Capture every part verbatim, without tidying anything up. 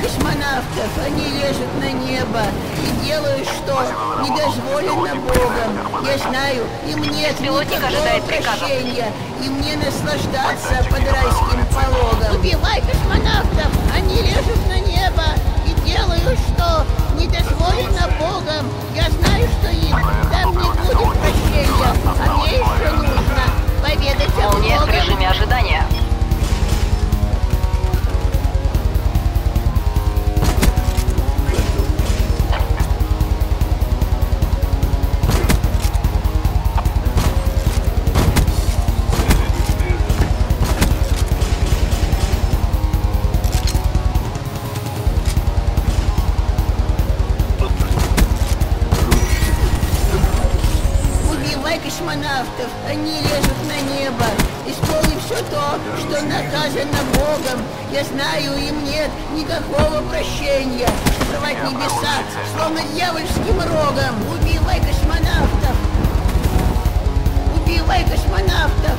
космонавтов, они лезут на небо и делают, что недозволено Богом. Я знаю, им нет никакого прощения, им не наслаждаться под райским пологом. Убивай космонавтов, они лезут на небо и делают, что недозволено Богом. Я знаю, что им там не будет прощения, а мне еще нужно поведать о Боге. В режиме ожидания. Космонавтов, они лезут на небо, исполнив все то, что наказано Богом. Я знаю, им нет никакого прощения. Шифровать небеса, словно дьявольским рогом. Убивай космонавтов! Убивай космонавтов!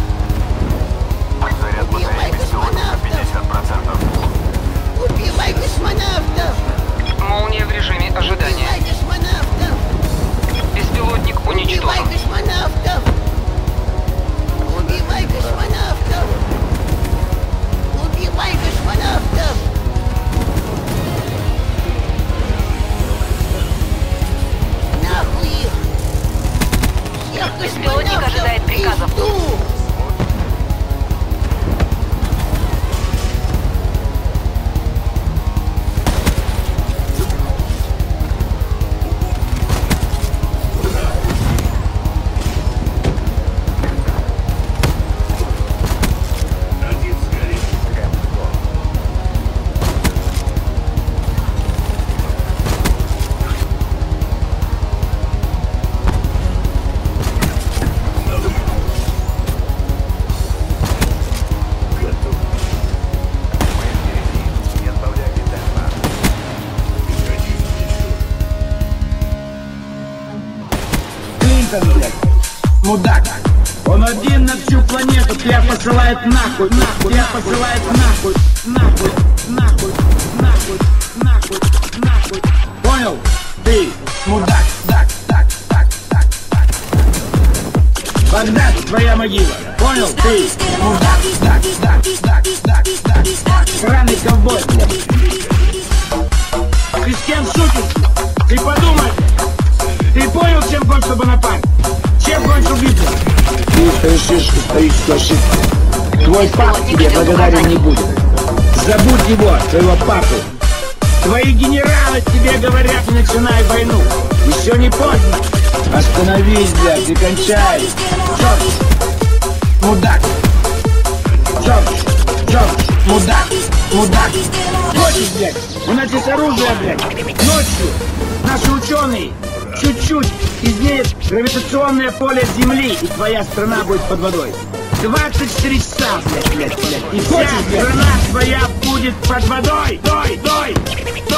Убивай космонавтов! Убивай космонавтов! Молния в режиме ожидания. Убивай космонавтов! Беспилотник уничтожен. Убивай космонавтов! Убивай космонавтов! Убивай космонавтов! Нахуй их! Всех Беспилотник ожидает приказов. пизду! Мудак, он один на всю планету, тебя посылает нахуй, нахуй, тебя посылает нахуй, нахуй, нахуй, нахуй, нахуй, нахуй. Понял? Ты мудак, так, так, так, так, так. Багдад, твоя могила. Понял? Ты мудак, так, так, так, так, так, так. Сраный ковбой, блядь. Ты с кем шутишь? Ты подумай. Ты понял, чем кончил Бонапарт? Чем кончил Гитлер? Ты совершишь историческую ошибку. Твой папа тебе благодарен не будет. Забудь его, твоего папу. Твои генералы тебе говорят, не начинай войну. Еще не поздно. Остановись, блядь, и кончай. Джордж, мудак. Джордж, Джордж, мудак, мудак. Хочешь, блядь? У нас есть оружие, блядь. Ночью наши ученые чуть-чуть изменит гравитационное поле Земли, и твоя страна будет под водой. двадцать четыре часа, блядь, блядь, блядь. И вся страна твоя будет под водой. Дой, дой, дой.